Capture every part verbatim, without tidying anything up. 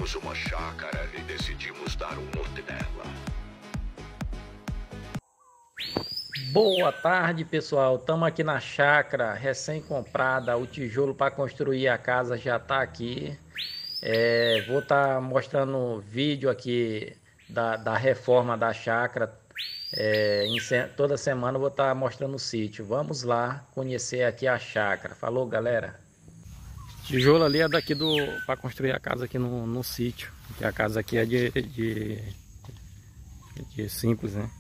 Temos uma chácara e decidimos dar um norte nela. Boa tarde, pessoal. Estamos aqui na chácara recém-comprada. O tijolo para construir a casa já está aqui. É, vou estar tá mostrando vídeo aqui da, da reforma da chácara. É, em, toda semana eu vou estar tá mostrando o sítio. Vamos lá conhecer aqui a chácara. Falou, galera. Tijolo ali é daqui do para construir a casa aqui no, no sítio. Que a casa aqui é de, de, de simples, né?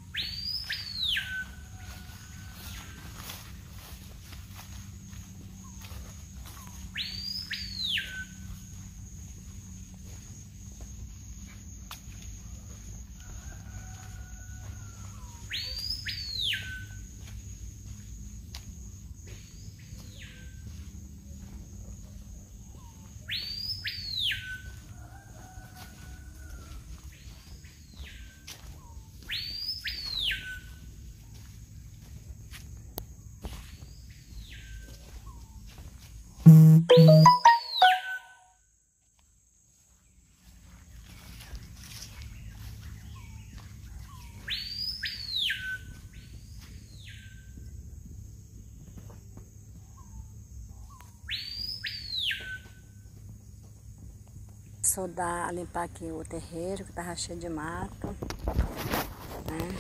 Só dar a limpar aqui o terreiro, que tava cheio de mato, né?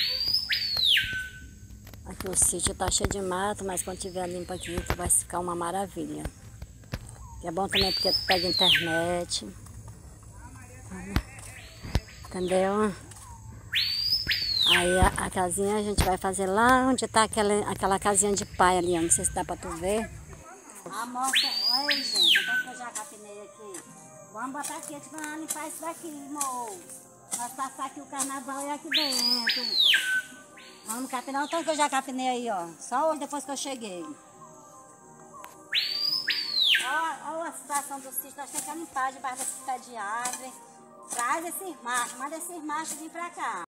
Aqui o sítio tá cheio de mato, mas quando tiver limpo aqui vai ficar uma maravilha. E é bom também porque pega internet, entendeu? Aí a, a casinha a gente vai fazer lá onde tá aquela, aquela casinha de pai ali, ó. Não sei se dá pra tu ver. A moça, olha aí, gente, então que eu já capinei aqui. Vamos botar aqui, tipo, ah, limpar isso daqui, moço. Nós passar aqui o carnaval e aqui dentro. Vamos capinar o tanto que eu já capinei aí, ó. Só hoje, depois que eu cheguei. Olha a situação do sítio, nós temos que limpar debaixo desse pé de árvore. Traz esses machos, manda esses machos vir pra cá.